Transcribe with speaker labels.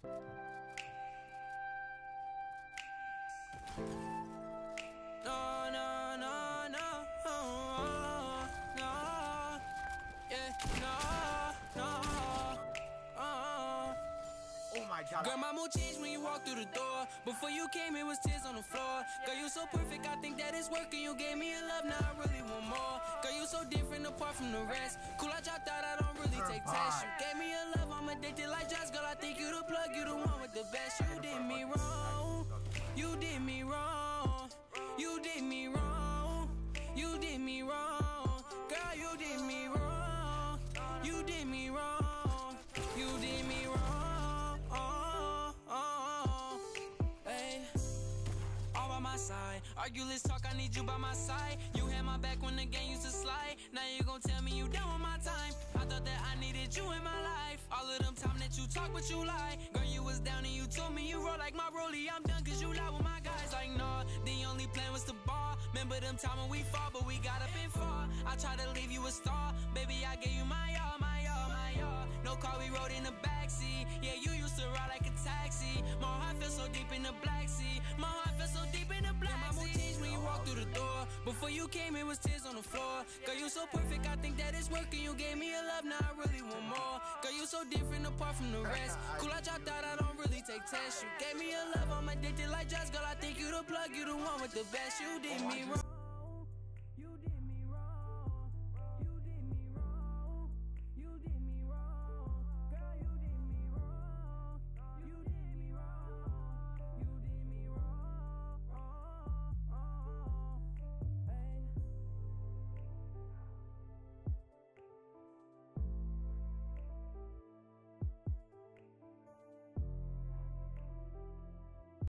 Speaker 1: No, no, no, no, no, yeah, no.
Speaker 2: Oh my God.
Speaker 1: Girl, my mood changed when you walked through the door. Before you came, it was tears on the floor. Girl, you so perfect, I think that it's working. You gave me a love, now I really want more. Girl, you so different apart from the rest. Cool, I dropped out, I don't really take tests. You gave me a love, I'm addicted like Josh. Girl, I think you the plug, you the one with the best. You did me wrong, you did me wrong, you did me wrong, you did me wrong. Girl, you did me wrong, you did me wrong, you did me wrong. Hey, all by my side. Argue, let's talk, I need you by my side. You had my back when the game used to slide. Now you gon' tell me you done with my time. I thought that I needed you in my life. All of them time that you talk, but you lie. Girl, you was down and you told me you roll like my rollie. I'm done cause you lie with my guys like nah. The only plan was to ball. Remember them time when we fought, but we got up and fought. I tried to leave you a star. Baby, I gave you my all, my all, my all. No car, we rode in the backseat. Yeah, you used to ride like a taxi. My heart felt so deep in the Black Sea. My heart felt so deep in the Black Sea. My mood changed when you walked through the door. Before you came, it was tears on the floor. Girl, you so perfect, I think that it's working. You gave me a love, now I really want more. Girl, you so different apart from the rest. Cool, I dropped out, I don't really take tests. You gave me a love, I'm addicted like Josh. Girl, I think you the plug, you the one with the best. You did me wrong.